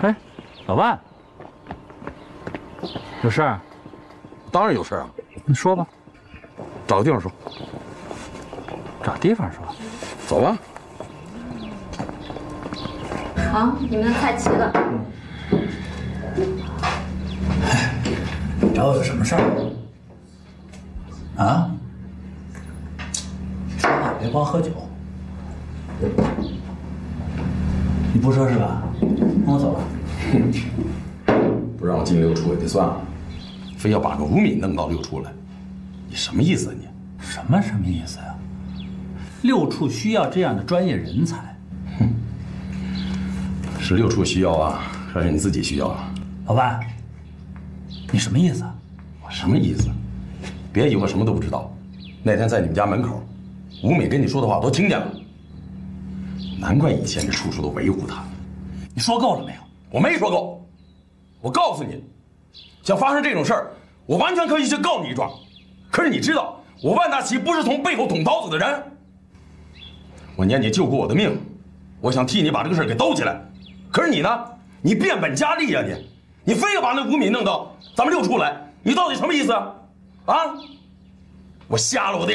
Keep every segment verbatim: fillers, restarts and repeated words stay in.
嘿，老万，有事儿？ 当然有事啊。 你说吧。 找个地方说。 找地方说。 走吧。 好，你们的菜齐了。 找我有什么事儿？啊？说话别光喝酒。你不说是吧？那我走了。 不让进六处也就算了，非要把个吴敏弄到六处来，你什么意思啊你？ 什么什么意思呀？六处需要这样的专业人才。 哼，是六处需要啊，还是你自己需要啊？ 老万，你什么意思？ 我什么意思？别以为我什么都不知道。那天在你们家门口，吴敏跟你说的话我都听见了。难怪以前这叔叔都维护他。 你说够了没有？ 我没说够。我告诉你，像发生这种事儿，我完全可以去告你一状。可是你知道，我万大奇不是从背后捅刀子的人。我念你救过我的命，我想替你把这个事儿给兜起来。可是你呢？你变本加厉呀、啊！你，你非要把那吴敏弄到咱们六处来，你到底什么意思啊？啊！我瞎了我的眼！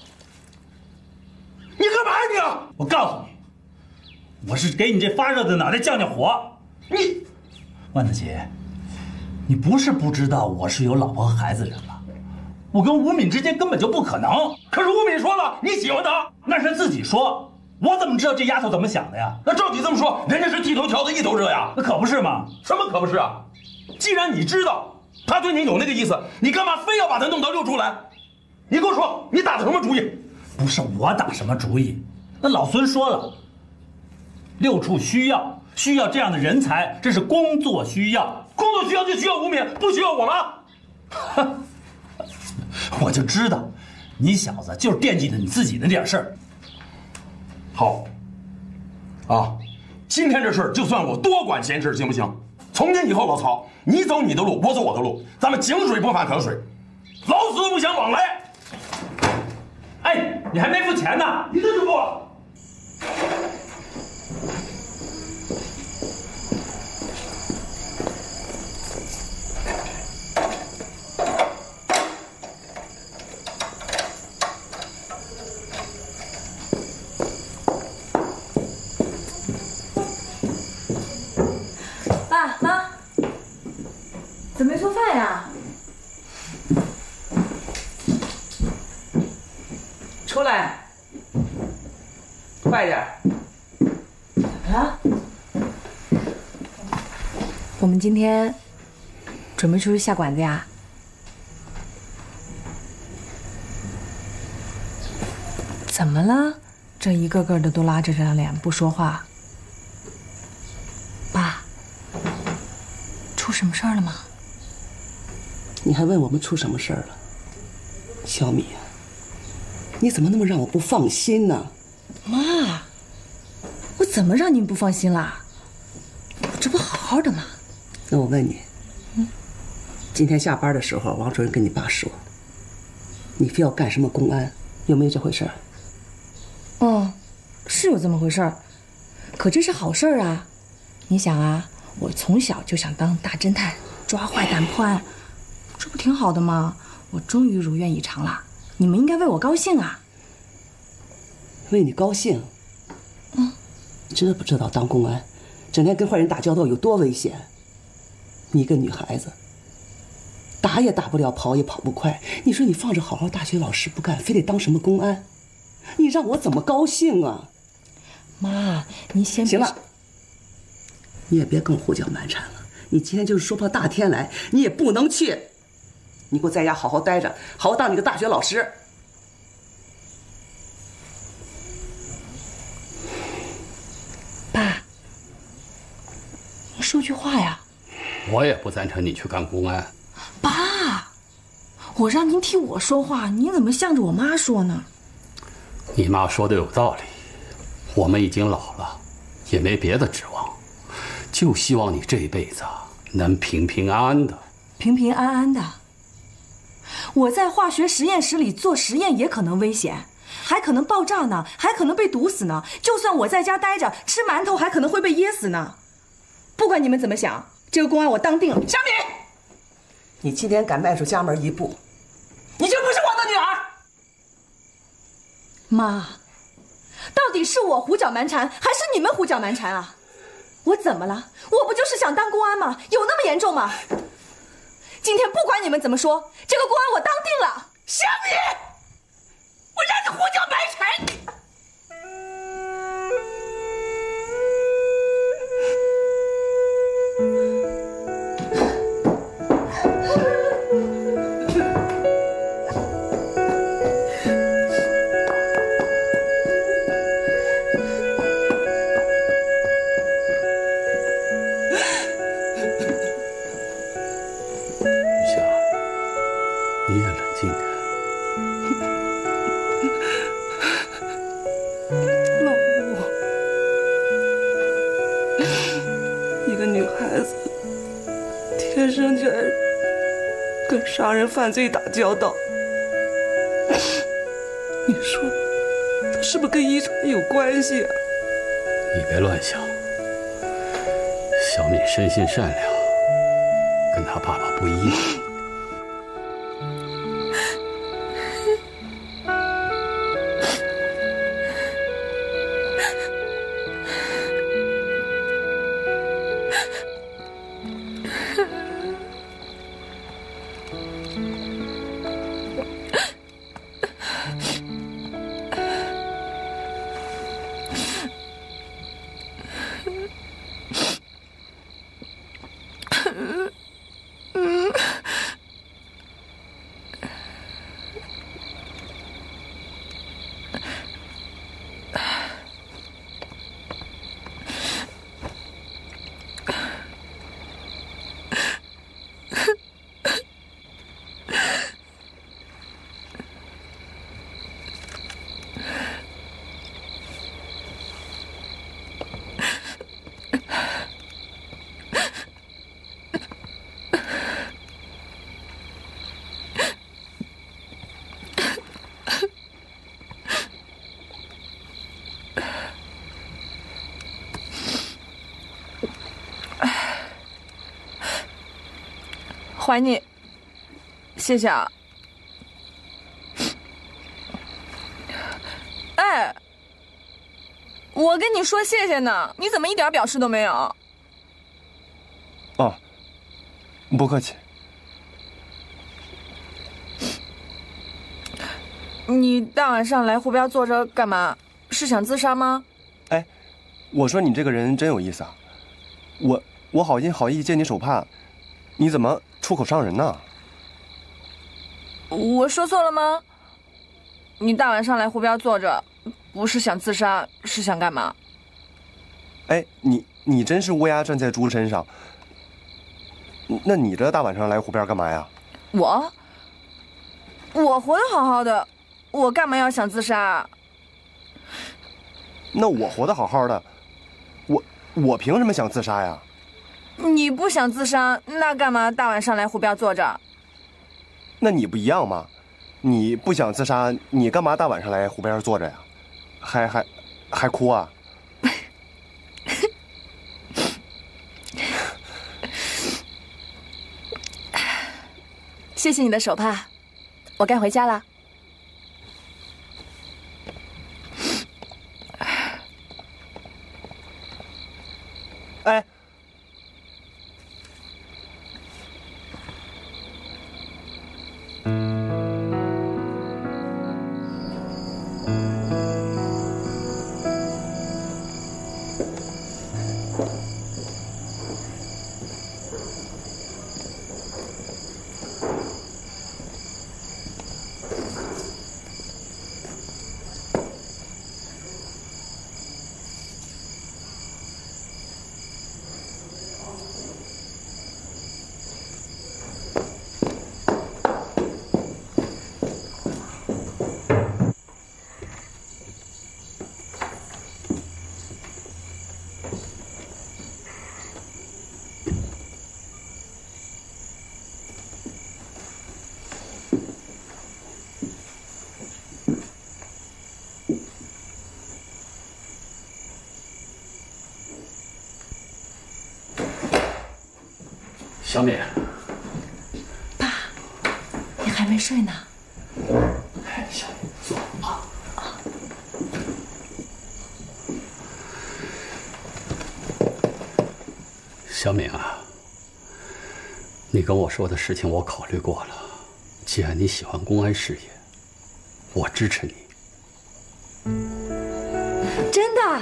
你干嘛呀你啊？ 我告诉你，我是给你这发热的脑袋降降火。 你， 万大奇，你不是不知道我是有老婆和孩子的人吗？我跟吴敏之间根本就不可能。 可是吴敏说了，你喜欢她， 那是自己说，我怎么知道这丫头怎么想的呀？ 那照你这么说，人家是剃头条子一头热呀？ 那可不是吗？ 什么可不是啊？既然你知道他对你有那个意思，你干嘛非要把他弄到六处来？你给我说，你打的什么主意？ 不是我打什么主意，那老孙说了，六处需要需要这样的人才，这是工作需要， 工作需要就需要吴敏，不需要我吗？ 哼，我就知道，你小子就是惦记着你自己的点事儿。 好，啊，今天这事儿就算我多管闲事，行不行？从今以后，老曹，你走你的路，我走我的路，咱们井水不犯河水，老死都不相往来。 哎，你还没付钱呢， 你这就付了。 爸妈，怎么没做饭呀？ 出来，快点！ 怎么了？我们今天准备出去下馆子呀？怎么了？这一个个的都拉着张脸不说话。爸，出什么事儿了吗？ 你还问我们出什么事儿了？小米，你怎么那么让我不放心呢？ 妈，我怎么让您不放心啦？我这不好好的吗？ 那我问你，嗯，今天下班的时候，王主任跟你爸说，你非要干什么公安，有没有这回事儿？ 嗯，是有这么回事儿，可这是好事儿啊！你想啊，我从小就想当大侦探，抓坏蛋破案，这不挺好的吗？我终于如愿以偿了，你们应该为我高兴啊！ 为你高兴？ 嗯， 你知不知道当公安，整天跟坏人打交道有多危险？你一个女孩子，打也打不了，跑也跑不快。你说你放着好好大学老师不干，非得当什么公安？你让我怎么高兴啊？ 妈，你先行了，你也别跟我胡搅蛮缠了。你今天就是说破大天来，你也不能去。你给我在家好好待着，好好当你个大学老师。 爸，你说句话呀。 我也不赞成你去干公安。 爸，我让您替我说话，您怎么向着我妈说呢？ 你妈说的有道理，我们已经老了，也没别的指望，就希望你这辈子能平平安安的。 平平安安的。我在化学实验室里做实验也可能危险，还可能爆炸呢，还可能被毒死呢。就算我在家待着吃馒头，还可能会被噎死呢。 不管你们怎么想，这个公安我当定了。 小敏，你今天敢迈出家门一步，你就不是我的女儿。 妈，到底是我胡搅蛮缠，还是你们胡搅蛮缠啊？我怎么了？我不就是想当公安吗？有那么严重吗？今天不管你们怎么说，这个公安我当定了。 小敏，我让你胡搅蛮缠。 跟杀人犯罪打交道，你说他是不是跟遗传有关系啊？ 你别乱想，小敏生性善良，跟他爸爸不一样。 还你，谢谢啊。哎，我跟你说谢谢呢，你怎么一点表示都没有？ 哦，不客气。 你大晚上来湖边坐着干嘛？是想自杀吗？ 哎，我说你这个人真有意思啊！我我好心好意借你手帕，你怎么出口伤人呢？ 我说错了吗？你大晚上来湖边坐着，不是想自杀，是想干嘛？ 哎，你你真是乌鸦站在猪身上。那你这大晚上来湖边干嘛呀？ 我？我活得好好的，我干嘛要想自杀啊？ 那我活得好好的，我我凭什么想自杀呀？ 你不想自杀，那干嘛大晚上来湖边坐着？ 那你不一样吗？你不想自杀，你干嘛大晚上来湖边坐着呀？还还还哭啊？ 谢谢你的手帕，我该回家了。 哎。 小敏， 爸，你还没睡呢？ 哎，小敏，坐啊。小敏啊，你跟我说的事情我考虑过了。既然你喜欢公安事业，我支持你。 真的？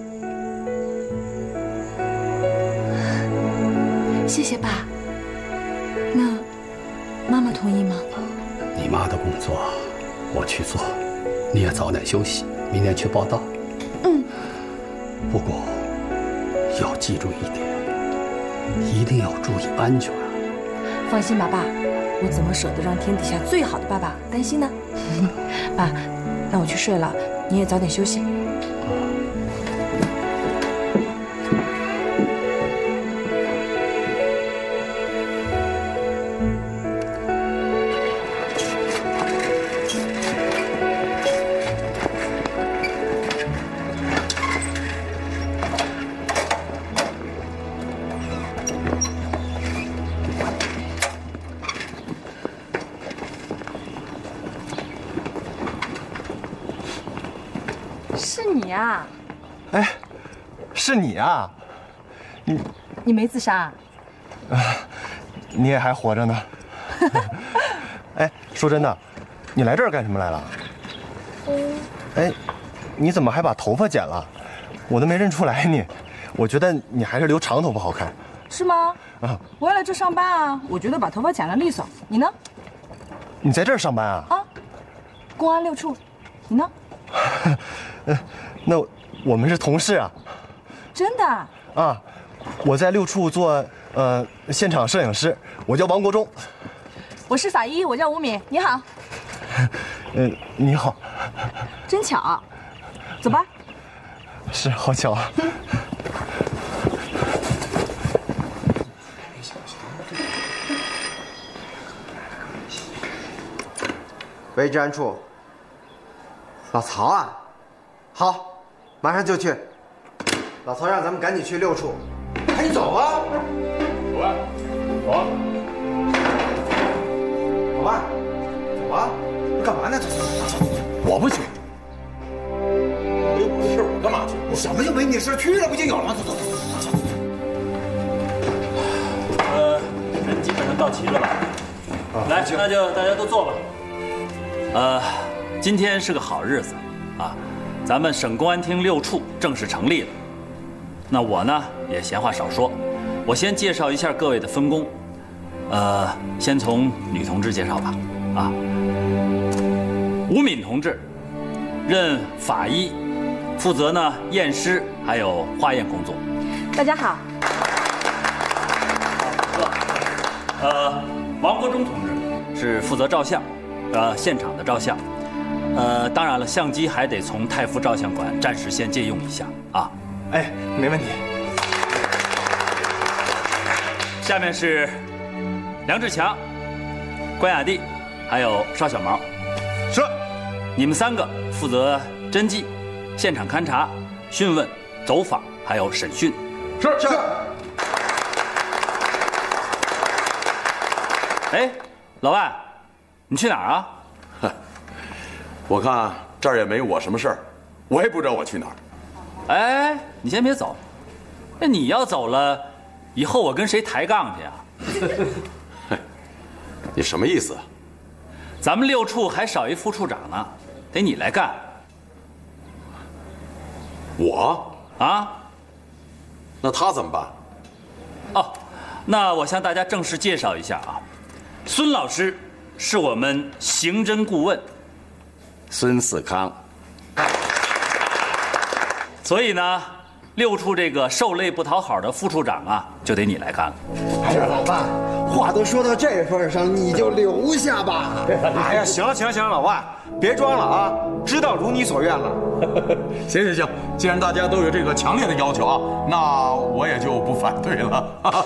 谢谢爸。那妈妈同意吗？ 你妈的工作我去做，你也早点休息，明天去报道。 嗯。 不过要记住一点，一定要注意安全。 放心吧，爸，我怎么舍得让天底下最好的爸爸担心呢？爸，那我去睡了，你也早点休息。 是你啊！ 哎，是你啊！你你没自杀啊？ 啊，你也还活着呢。哎，说真的，你来这儿干什么来了？哎，你怎么还把头发剪了？我都没认出来你。我觉得你还是留长头发好看。 是吗？ 啊， 我也来这上班啊，我觉得把头发剪了利索。你呢？ 你在这儿上班啊？ 啊，公安六处。你呢？ 呃，那我们是同事啊。 真的？ 啊，我在六处做呃现场摄影师，我叫王国忠。 我是法医，我叫吴敏。你好。 呃，你好。 真巧。走吧。 是，好巧啊。 喂，治安处。老曹啊，好，马上就去。老曹让咱们赶紧去六处，赶紧走啊！ 走吧，走啊！ 老万，走啊！你干嘛呢？走走走走！ 我不去，没我的事我干嘛去？ 你什么就没你事？去了不就有了吗？走走走走走。 呃，人基本上到齐了吧？来，那就大家都坐吧。呃，今天是个好日子，啊，咱们省公安厅六处正式成立了。那我呢也闲话少说，我先介绍一下各位的分工。呃，先从女同志介绍吧。啊，吴敏同志任法医，负责呢验尸还有化验工作。 大家好。 呃，王国忠同志是负责照相，呃，现场的照相。呃，当然了，相机还得从太福照相馆暂时先借用一下啊。 哎，没问题。 下面是梁志强、关雅蒂，还有邵小毛。 是。 你们三个负责侦缉、现场勘查、讯问、走访，还有审讯。 是是。 哎，老万，你去哪儿啊？ 我看这儿也没我什么事儿，我也不知道我去哪儿。 哎，你先别走，那你要走了，以后我跟谁抬杠去啊？ 你什么意思？ 咱们六处还少一副处长呢，得你来干。 我啊？ 那他怎么办？ 哦，那我向大家正式介绍一下啊，孙老师是我们刑侦顾问。 孙四康。 所以呢，六处这个受累不讨好的副处长啊，就得你来干了。 哎呀，老万，话都说到这份上，你就留下吧。 哎呀，行了行了行了，老万，别装了啊，知道如你所愿了。 行行行，既然大家都有这个强烈的要求啊，那我也就不反对了。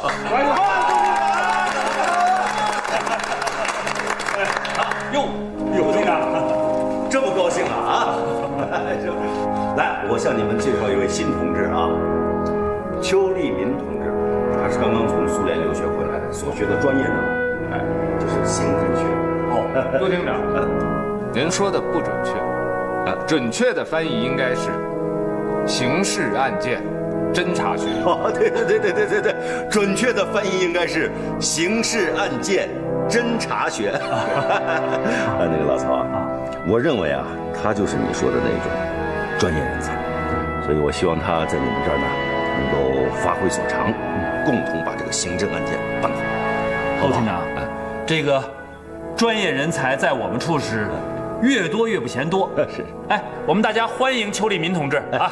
哟哟，队长， 这么高兴啊啊！来，我向你们介绍一位新同志啊，邱立民同志，他是刚刚从苏联留学回来的，所学的专业呢，哎，就是刑侦学。 哦，杜厅长，您说的不准确，呃，准确的翻译应该是刑事案件侦查学。 哦，对对对对对对对，准确的翻译应该是刑事案件侦查学。啊，那个老曹啊，我认为啊，他就是你说的那种专业人才，所以我希望他在你们这儿呢，能够发挥所长，共同把这个刑侦案件办好。 侯厅长，这个专业人才在我们处是越多越不嫌多。 是， 哎，我们大家欢迎邱立民同志啊！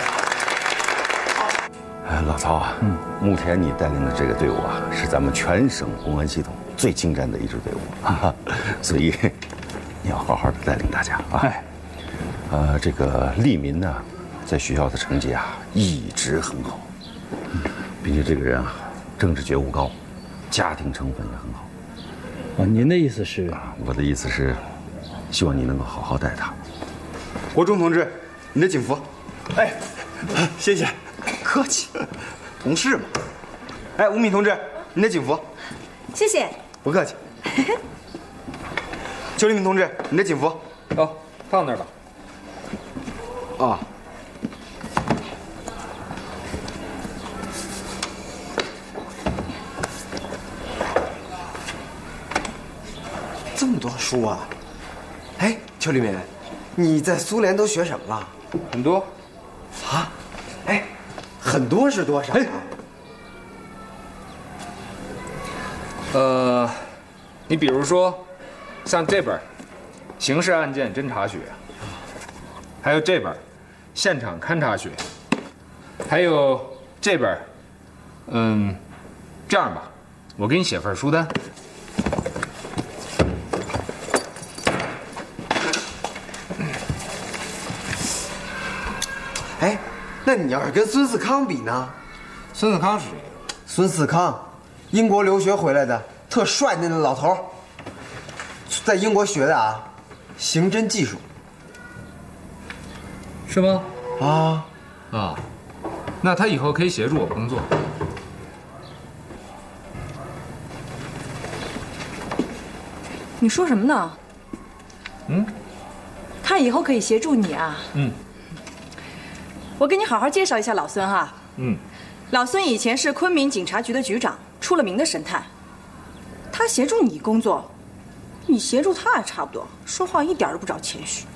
哎，老曹啊，嗯，目前你带领的这个队伍啊，是咱们全省公安系统最精湛的一支队伍啊，所以你要好好的带领大家啊。哎，呃，这个立民呢，在学校的成绩啊一直很好，并且这个人啊，政治觉悟高，家庭成分也很好。 啊，您的意思是？ 我的意思是，希望你能够好好带他。 国忠同志，你的警服。 哎，谢谢，客气，同事嘛。 哎，吴敏同志，你的警服。 谢谢， 不客气。邱立明同志，你的警服。 哦，放那儿吧。 啊。 这么多书啊！哎，邱立民，你在苏联都学什么了？ 很多。 啊？哎，很多是多少啊？ 呃，你比如说，像这本《刑事案件侦查学》，还有这本《现场勘查学》，还有这本，嗯，这样吧，我给你写份书单。 哎，那你要是跟孙思康比呢？ 孙思康是谁？ 孙思康，英国留学回来的，特帅的那老头，在英国学的啊，刑侦技术。 是吗？ 啊啊，那他以后可以协助我工作。 你说什么呢？ 嗯， 他以后可以协助你啊。 嗯。 我给你好好介绍一下老孙哈。 嗯， 老孙以前是昆明警察局的局长，出了名的神探。他协助你工作，你协助他也差不多，说话一点都不找谦虚。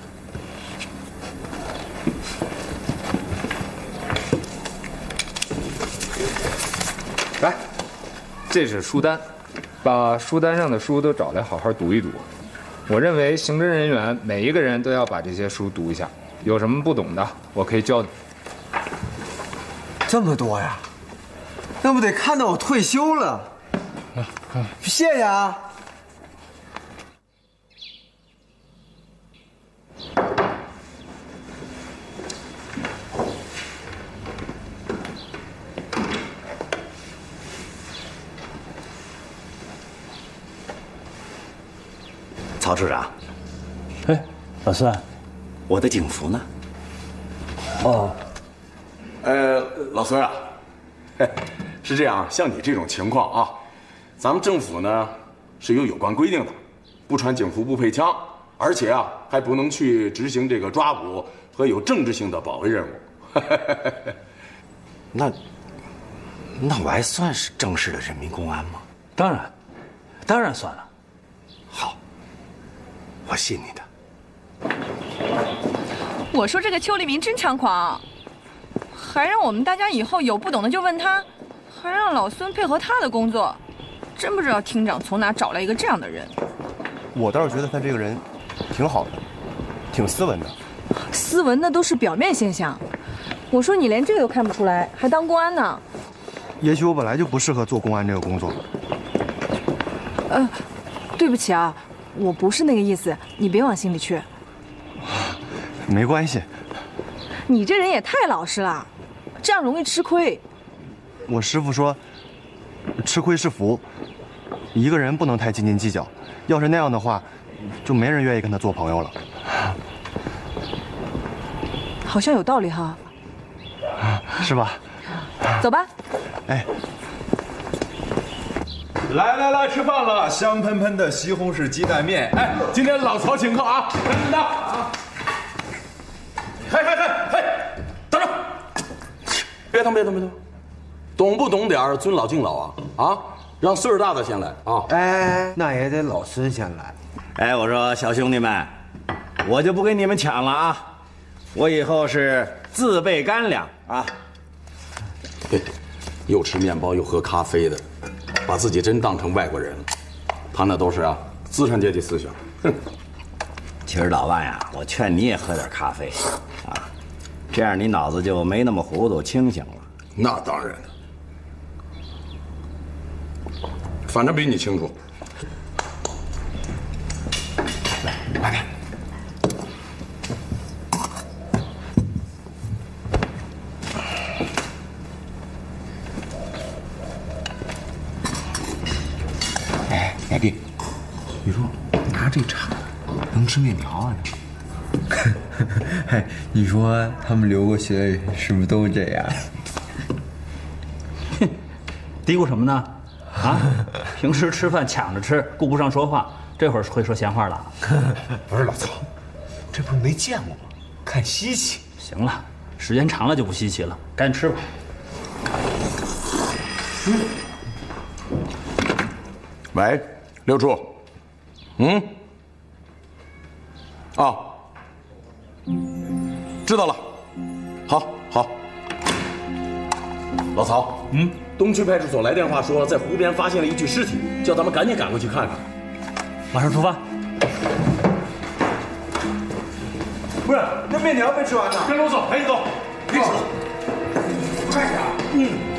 来，这是书单，把书单上的书都找来好好读一读。我认为刑侦人员每一个人都要把这些书读一下，有什么不懂的，我可以教你。 这么多呀，那不得看到我退休了？谢谢啊。 曹处长， 哎，老孙， 我的警服呢？ 哦。 呃，老孙啊，是这样，像你这种情况啊，咱们政府呢是有有关规定的，不穿警服不配枪，而且啊还不能去执行这个抓捕和有政治性的保卫任务。 那，那我还算是正式的人民公安吗？ 当然，当然算了。 好，我信你的。 我说这个邱立民真猖狂。还让我们大家以后有不懂的就问他，还让老孙配合他的工作，真不知道厅长从哪找来一个这样的人。 我倒是觉得他这个人挺好的，挺斯文的。 斯文那都是表面现象，我说你连这个都看不出来，还当公安呢？ 也许我本来就不适合做公安这个工作。 呃，对不起啊，我不是那个意思，你别往心里去。 没关系。 你这人也太老实了。这样容易吃亏。 我师傅说，吃亏是福，一个人不能太斤斤计较。要是那样的话，就没人愿意跟他做朋友了。 好像有道理哈。 是吧？ 走吧。 哎。 来来来，吃饭了，香喷喷的西红柿鸡蛋面。哎，今天老曹请客啊，赶紧的啊！ 嘿嘿嘿嘿，等着，别动别动别动，懂不懂点尊老敬老啊？啊，让岁数大的先来啊！ 哎，那也得老孙先来。 哎，我说小兄弟们，我就不跟你们抢了啊！我以后是自备干粮啊！ 嘿，又吃面包又喝咖啡的，把自己真当成外国人了。他那都是啊资产阶级思想。哼。 其实老万呀，我劝你也喝点咖啡，啊，这样你脑子就没那么糊涂，清醒了。 那当然了，反正比你清楚。来来。 哎，雅弟，你说拿这茶能吃面条啊？ 哎，你说他们留过学是不是都这样？ 哼，嘀咕什么呢？啊，平时吃饭抢着吃，顾不上说话，这会儿会说闲话了。 不是老曹，这不是没见过吗？看稀奇。 行了，时间长了就不稀奇了，赶紧吃吧。 嗯。喂，六处。嗯。啊。知道了。好，好。老曹，嗯，东区派出所来电话说，在湖边发现了一具尸体，叫咱们赶紧赶过去看看。 马上出发。 不是，那面条没吃完呢。 跟着我走，赶紧走。别走。 快点。嗯。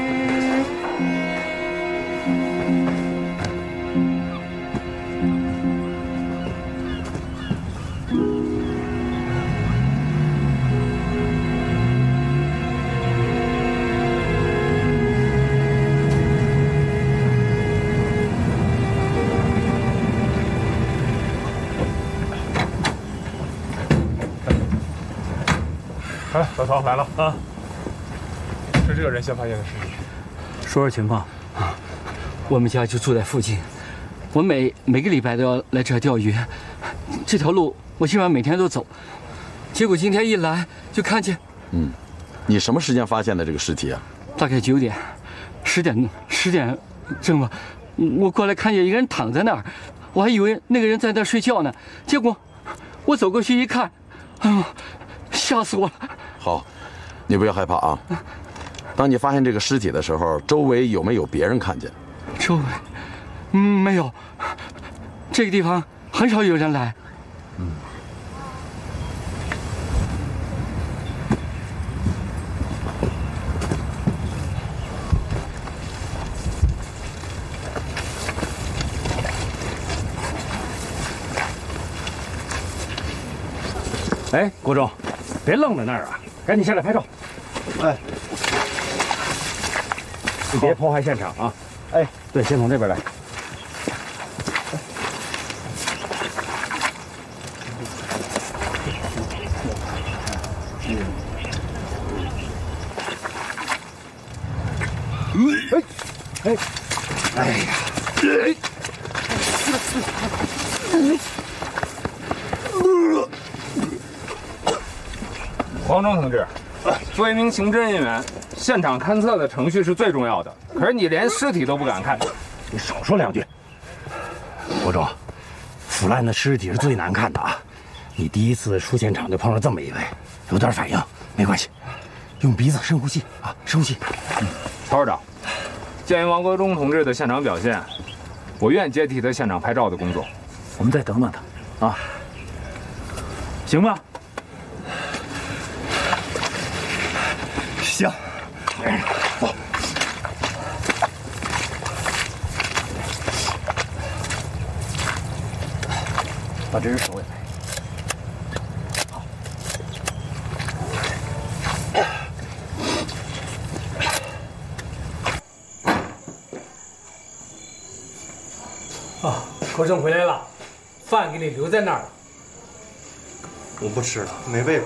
哎，老曹来了啊！是这个人先发现的尸体。 说说情况啊，我们家就住在附近，我每每个礼拜都要来这儿钓鱼，这条路我基本上每天都走，结果今天一来就看见， 嗯，你什么时间发现的这个尸体啊？ 大概九点，十点十点正吧，我过来看见一个人躺在那儿，我还以为那个人在那儿睡觉呢，结果我走过去一看，哎呦，吓死我了！ 好，你不要害怕啊。当你发现这个尸体的时候，周围有没有别人看见？ 周围，嗯，没有。这个地方很少有人来。嗯。 哎，国忠，别愣在那儿啊，赶紧下来拍照。 哎， 你别破坏现场啊！哎，对，先从这边来。 哎，哎，哎呀，哎。 黄忠同志，作为一名刑侦人员，现场勘测的程序是最重要的。可是你连尸体都不敢看， 你少说两句。国忠，腐烂的尸体是最难看的啊！你第一次出现场就碰到这么一位，有点反应没关系，用鼻子深呼吸啊，深呼吸。 嗯，曹市长，鉴于王国忠同志的现场表现，我愿接替他现场拍照的工作。 我们再等等他，啊，行吗？ 行，走。 把这只手也来。 好。啊，国正回来了，饭给你留在那儿了。 我不吃了，没胃口。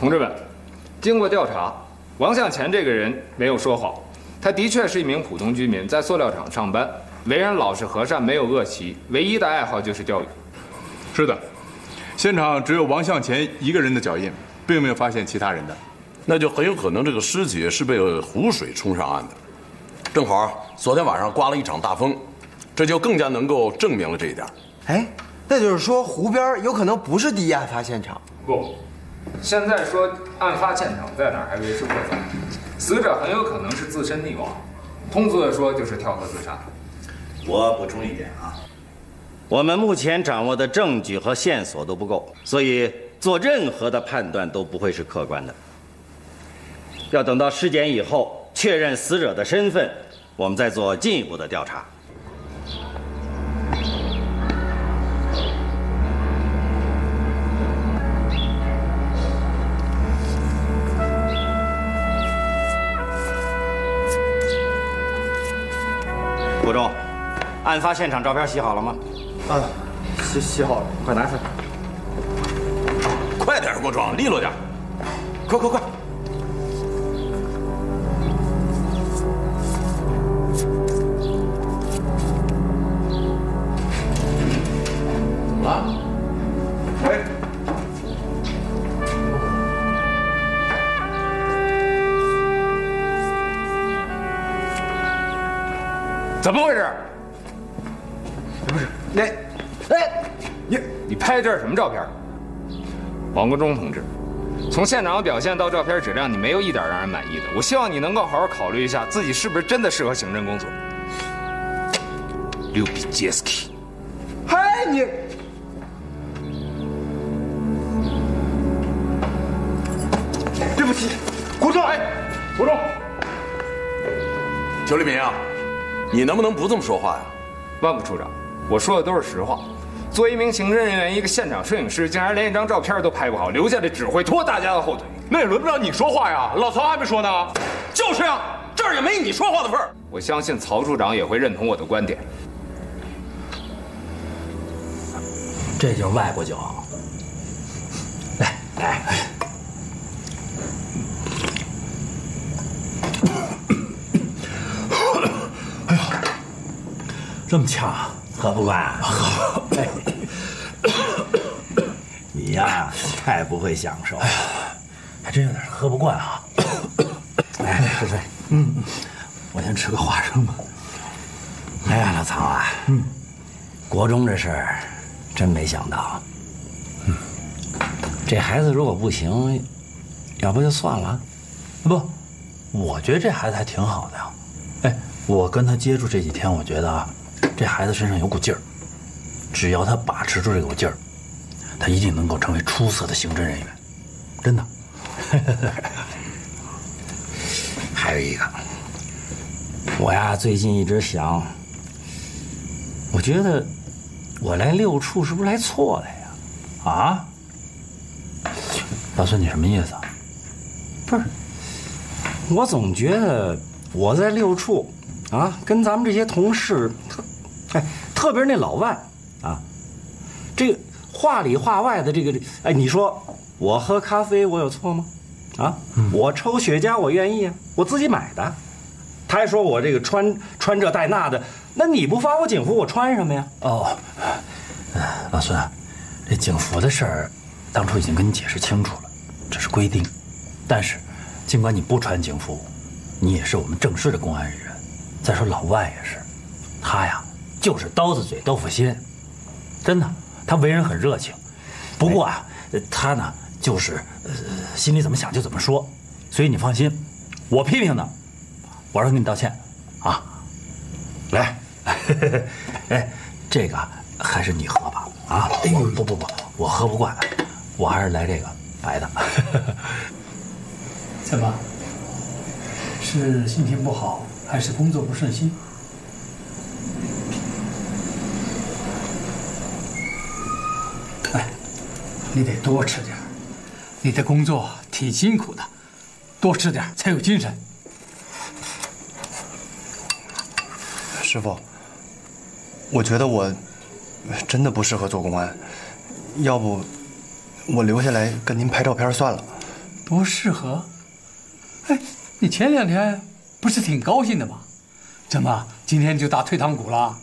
同志们，经过调查，王向前这个人没有说谎，他的确是一名普通居民，在塑料厂上班，为人老实和善，没有恶习，唯一的爱好就是钓鱼。 是的，现场只有王向前一个人的脚印，并没有发现其他人的。 那就很有可能这个尸体是被湖水冲上岸的。正好昨天晚上刮了一场大风，这就更加能够证明了这一点。 哎，那就是说湖边有可能不是第一案发现场。 不，现在说案发现场在哪儿还为时过早，死者很有可能是自身溺亡，通俗的说就是跳河自杀。 我补充一点啊，我们目前掌握的证据和线索都不够，所以做任何的判断都不会是客观的。要等到尸检以后确认死者的身份，我们再做进一步的调查。国忠，案发现场照片洗好了吗？ 啊，洗洗好了， 快拿出来。 快点，国忠，利落点，快快快！怎么了？ 喂。怎么回事？不是，那，哎，你你拍的这是什么照片？王国忠同志，从现场表现到照片质量，你没有一点让人满意的。我希望你能够好好考虑一下，自己是不是真的适合刑侦工作。刘比杰斯基， 嗨，你，对不起，国忠， 哎，国忠，邱立明啊。你能不能不这么说话呀？ 万部处长，我说的都是实话。作为一名刑侦人员，一个现场摄影师，竟然连一张照片都拍不好，留下的只会拖大家的后腿。 那也轮不着你说话呀，老曹还没说呢。 就是呀，这儿也没你说话的份儿。 我相信曹处长也会认同我的观点。 这就是外国酒。来来。这么呛， 喝不惯啊！ 哎， 你呀，太不会享受。 哎呀，还真有点喝不惯啊。 哎，睡睡， 嗯，我先吃个花生吧。 哎呀，老曹啊， 嗯， 国忠这事儿，真没想到。嗯，这孩子如果不行，要不就算了。 不，我觉得这孩子还挺好的呀。哎，我跟他接触这几天，我觉得啊。这孩子身上有股劲儿，只要他把持住这股劲儿，他一定能够成为出色的刑侦人员，真的。 还有一个，我呀最近一直想，我觉得我来六处是不是来错了呀？ 啊？老孙，你什么意思啊？ 不是，我总觉得我在六处啊，跟咱们这些同事特。哎，特别是那老万啊，这个话里话外的这个，哎，你说我喝咖啡我有错吗？啊，嗯、我抽雪茄我愿意啊，我自己买的。他还说我这个穿穿这戴那的，那你不发我警服，我穿什么呀？ 哦，老孙，这警服的事儿，当初已经跟你解释清楚了，这是规定。但是，尽管你不穿警服，你也是我们正式的公安人员。再说老万也是，他呀。就是刀子嘴豆腐心，真的，他为人很热情。不过啊，他呢就是呃心里怎么想就怎么说，所以你放心，我批评他，我让给你道歉，啊，来，哎，这个还是你喝吧，啊，哎呦不不不，我喝不惯，我还是来这个白的。 怎么？是心情不好，还是工作不顺心？你得多吃点，你的工作挺辛苦的，多吃点才有精神。 师傅，我觉得我真的不适合做公安，要不我留下来跟您拍照片算了。 不适合？哎，你前两天不是挺高兴的吗？怎么今天就打退堂鼓了？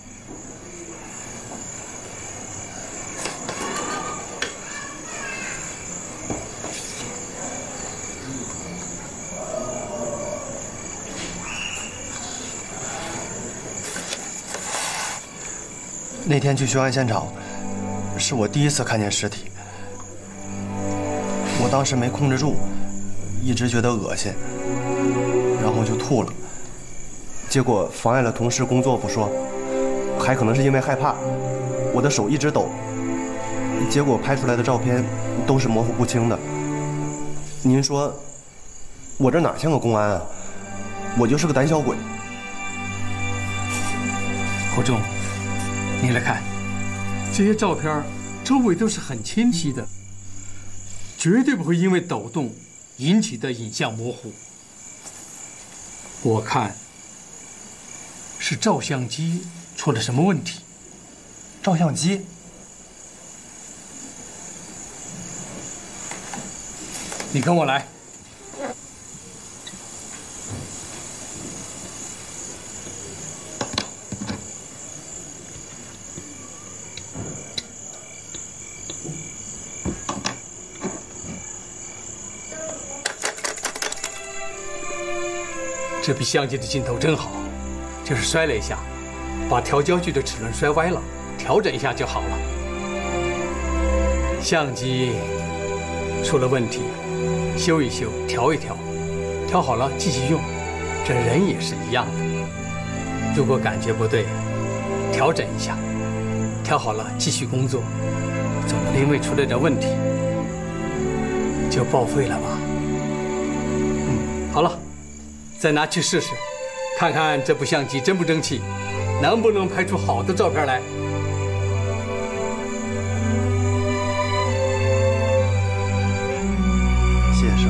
那天去凶案现场，是我第一次看见尸体。我当时没控制住，一直觉得恶心，然后就吐了。结果妨碍了同事工作不说，还可能是因为害怕，我的手一直抖。结果拍出来的照片都是模糊不清的。您说，我这哪像个公安啊？我就是个胆小鬼。 侯忠。你来看，这些照片周围都是很清晰的，绝对不会因为抖动引起的影像模糊。我看是照相机出了什么问题。 照相机？ 你跟我来。这比相机的镜头真好，就是摔了一下，把调焦距的齿轮摔歪了，调整一下就好了。相机出了问题，修一修，调一调，调好了继续用。这人也是一样的，如果感觉不对，调整一下，调好了继续工作，总不能因为出了点问题就报废了吧？嗯，好了。再拿去试试，看看这部相机争不争气，能不能拍出好的照片来。 谢谢。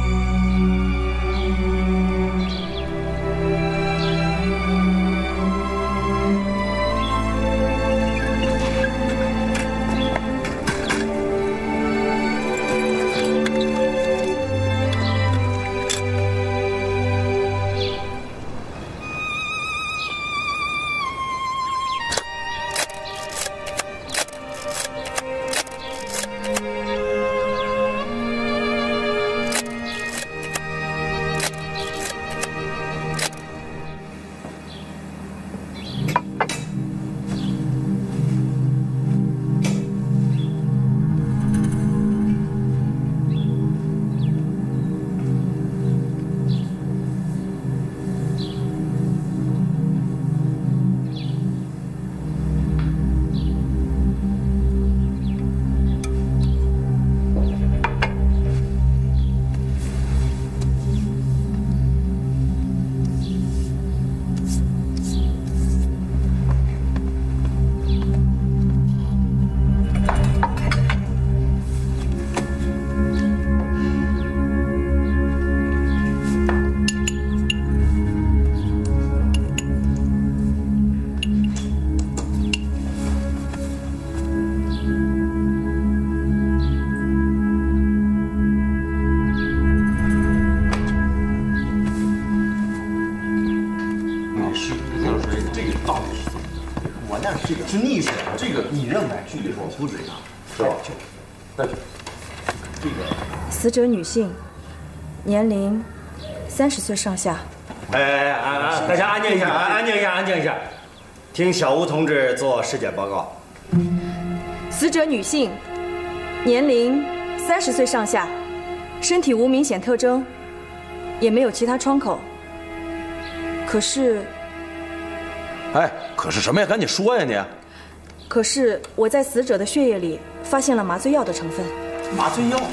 这个是溺水，这个你认为具体说不止啊？是吧？那这个死者女性，年龄三十岁上下。 哎哎哎哎，大家安静一下，安静一下，安静一下，听小吴同志做尸检报告。 死者女性，年龄三十岁上下，身体无明显特征，也没有其他创口。可是。 哎，可是什么呀？赶紧说呀你！ 可是我在死者的血液里发现了麻醉药的成分。 麻醉药？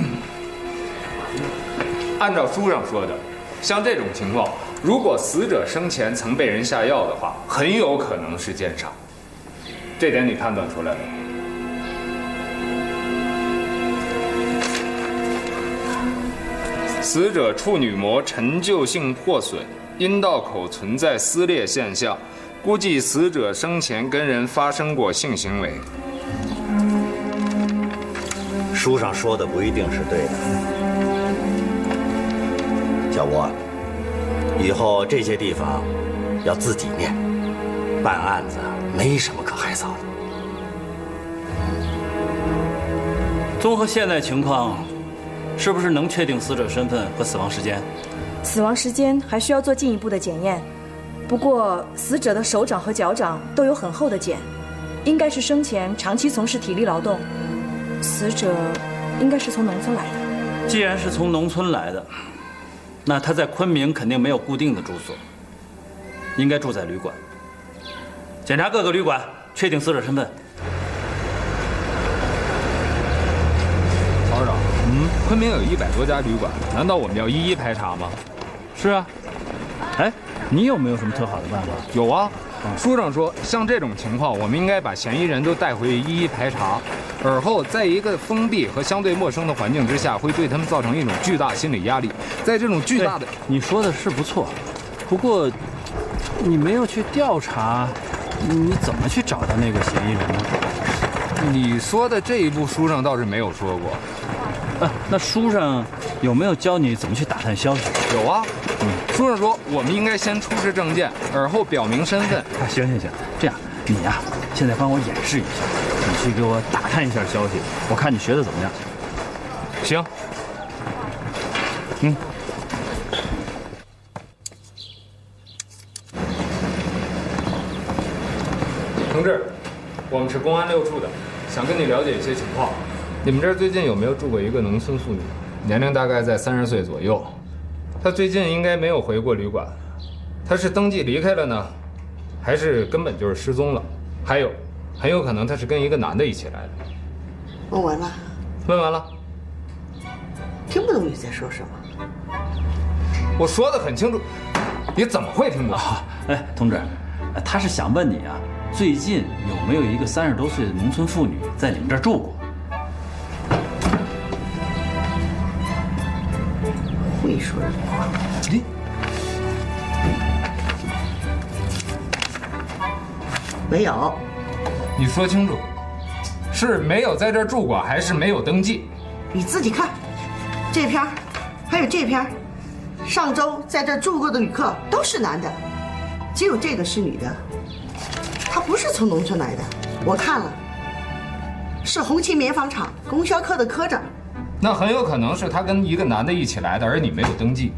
按照书上说的，像这种情况，如果死者生前曾被人下药的话，很有可能是奸杀。这点你判断出来了？死者处女膜陈旧性破损，阴道口存在撕裂现象。估计死者生前跟人发生过性行为。 书上说的不一定是对的。 小郭，以后这些地方要自己念，办案子没什么可害臊的。 综合现在情况，是不是能确定死者身份和死亡时间？ 死亡时间还需要做进一步的检验，不过死者的手掌和脚掌都有很厚的茧，应该是生前长期从事体力劳动。死者应该是从农村来的。 既然是从农村来的，那他在昆明肯定没有固定的住所，应该住在旅馆。检查各个旅馆，确定死者身份。 曹市长，嗯，昆明有一百多家旅馆，难道我们要一一排查吗？ 是啊。哎，你有没有什么特好的办法？ 有啊。书上说，像这种情况，我们应该把嫌疑人都带回去一一排查，而后在一个封闭和相对陌生的环境之下，会对他们造成一种巨大心理压力。在这种巨大的， 你说的是不错，不过你没有去调查，你怎么去找到那个嫌疑人呢？ 你说的这一部书上倒是没有说过。 啊，那书上有没有教你怎么去打探消息？ 有啊，嗯，书上说我们应该先出示证件，而后表明身份。 啊，行行行，这样你呀、啊，现在帮我演示一下，你去给我打探一下消息，我看你学的怎么样。 行。 嗯。 同志，我们是公安六处的，想跟你了解一些情况。你们这儿最近有没有住过一个农村妇女？年龄大概在三十岁左右。她最近应该没有回过旅馆。她是登记离开了呢，还是根本就是失踪了？还有，很有可能她是跟一个男的一起来的。 问完了。 问完了。 听不懂你在说什么。 我说的很清楚，你怎么会听不懂？ 啊、哎，同志，他是想问你啊，最近有没有一个三十多岁的农村妇女在你们这儿住过？ 会说人话。 你没有。 你说清楚，是没有在这儿住过，还是没有登记？ 你自己看，这篇还有这篇，上周在这儿住过的旅客都是男的，只有这个是女的。她不是从农村来的，我看了，是红旗棉纺厂供销科的科长。 那很有可能是他跟一个男的一起来的，而你没有登记。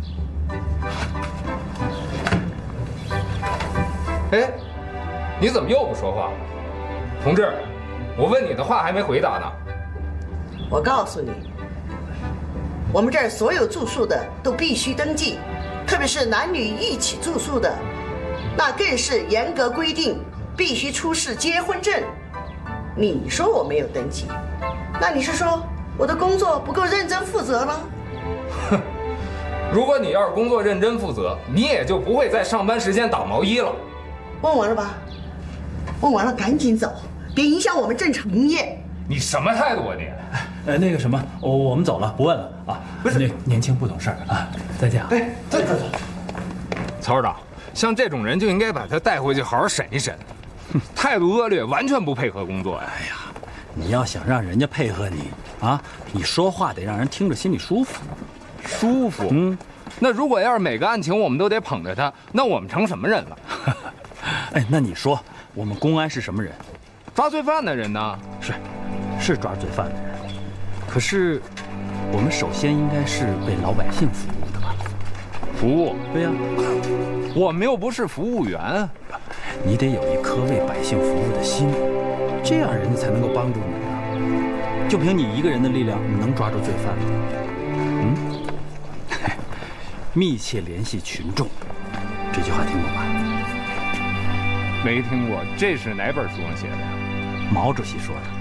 哎，你怎么又不说话？同志，我问你的话还没回答呢。 我告诉你，我们这儿所有住宿的都必须登记，特别是男女一起住宿的，那更是严格规定，必须出示结婚证。你说我没有登记，那你是说我的工作不够认真负责了？ 哼，如果你要是工作认真负责，你也就不会在上班时间打毛衣了。 问完了吧？问完了赶紧走，别影响我们正常营业。 你什么态度啊你？ 呃，那个什么，我我们走了，不问了啊。不是，那年轻不懂事儿啊。再见啊。 哎，走走走。曹市长，像这种人就应该把他带回去好好审一审。哼，态度恶劣，完全不配合工作呀。 哎呀，你要想让人家配合你啊，你说话得让人听着心里舒服。 舒服？嗯。那如果要是每个案情我们都得捧着他，那我们成什么人了？ 哎，那你说我们公安是什么人？ 抓罪犯的人呢？ 是，是抓罪犯的人。可是，我们首先应该是为老百姓服务的吧？ 服务？ 对呀， 我们又不是服务员。 你得有一颗为百姓服务的心，这样人家才能够帮助你啊。就凭你一个人的力量，你能抓住罪犯吗？嗯？密切联系群众，这句话听过吧？ 没听过，这是哪本书上写的呀？ 毛主席说的。